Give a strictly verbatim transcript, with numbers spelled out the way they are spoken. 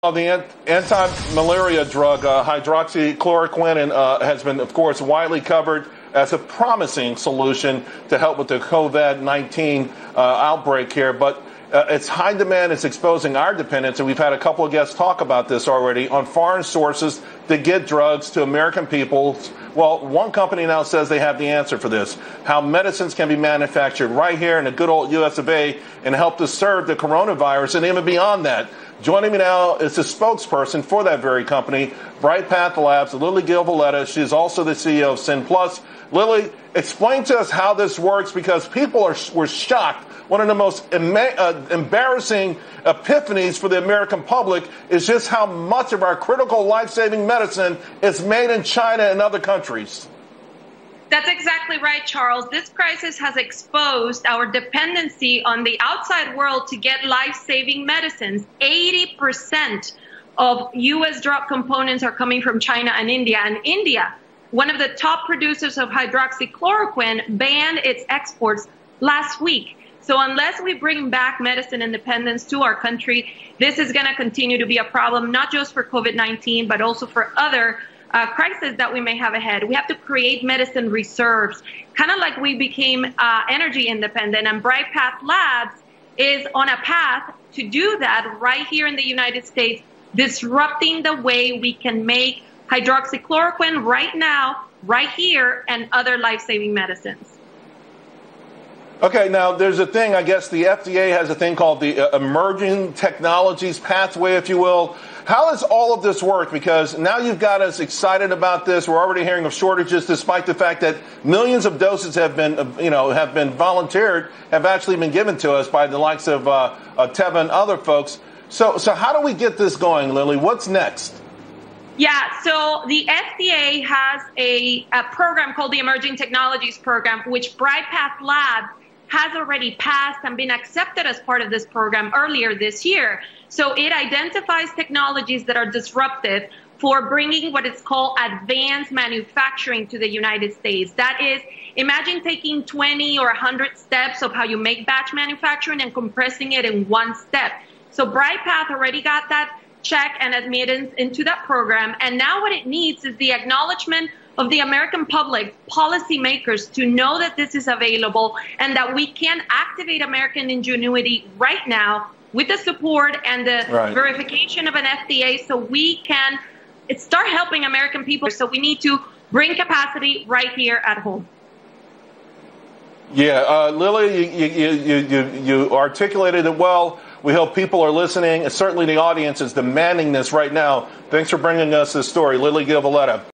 The anti-malaria drug uh, hydroxychloroquine and, uh, has been, of course, widely covered as a promising solution to help with the COVID nineteen uh, outbreak here. But uh, it's high demand. It's exposing our dependence, and we've had a couple of guests talk about this already, on foreign sources to get drugs to American people. Well, one company now says they have the answer for this, how medicines can be manufactured right here in the good old U S of A and help to serve the coronavirus and even beyond that. Joining me now is the spokesperson for that very company, Bright Path Labs, Lili Valletta. She's also the C E O of SynPlus. Lili, explain to us how this works, because people are were shocked. One of the most ema- uh, embarrassing epiphanies for the American public is just how much of our critical life-saving medicine is made in China and other countries. That's exactly right, Charles. This crisis has exposed our dependency on the outside world to get life-saving medicines. eighty percent of U S drug components are coming from China and India. And India, one of the top producers of hydroxychloroquine, banned its exports last week. So unless we bring back medicine independence to our country, this is going to continue to be a problem, not just for COVID nineteen, but also for other Uh, crisis that we may have ahead. We have to create medicine reserves, kind of like we became uh, energy independent. And Bright Path Labs is on a path to do that right here in the United States, disrupting the way we can make hydroxychloroquine right now, right here, and other life-saving medicines. Okay, now there's a thing, I guess the F D A has a thing called the uh, Emerging Technologies Pathway, if you will. How does all of this work? Because now you've got us excited about this. We're already hearing of shortages, despite the fact that millions of doses have been, uh, you know, have been volunteered, have actually been given to us by the likes of uh, uh, Teva and other folks. So, so how do we get this going, Lili? What's next? Yeah, so the F D A has a, a program called the Emerging Technologies Program, which Bright Path Labs has already passed and been accepted as part of this program earlier this year. So it identifies technologies that are disruptive for bringing what is called advanced manufacturing to the United States. That is, imagine taking twenty or one hundred steps of how you make batch manufacturing and compressing it in one step. So Bright Path already got that check and admittance into that program. And now what it needs is the acknowledgement of the American public, policymakers, to know that this is available and that we can activate American ingenuity right now with the support and the right. verification of an F D A, so we can start helping American people. So we need to bring capacity right here at home. Yeah, uh, Lili, you, you, you, you, you articulated it well. We hope people are listening. Certainly the audience is demanding this right now. Thanks for bringing us this story. Lili Valletta.